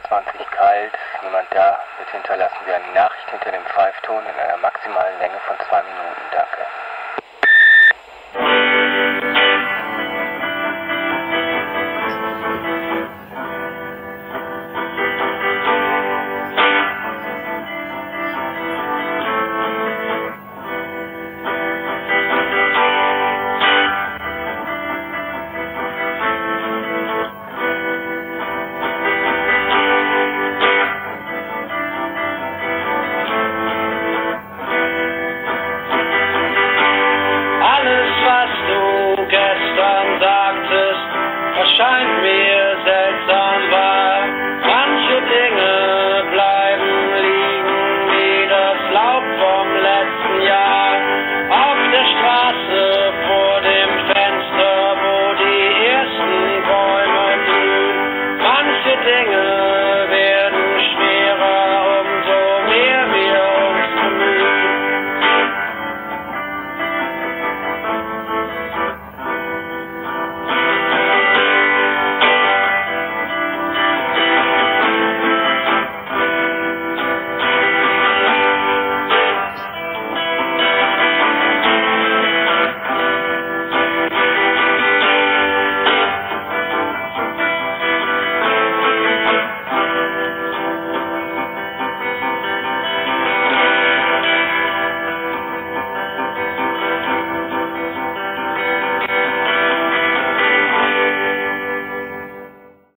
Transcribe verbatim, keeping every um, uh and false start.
hundertzwanzig kalt, niemand da. Bitte hinterlassen Sie eine Nachricht hinter dem Pfeifton in einer maximalen Länge von zwei Minuten. Danke.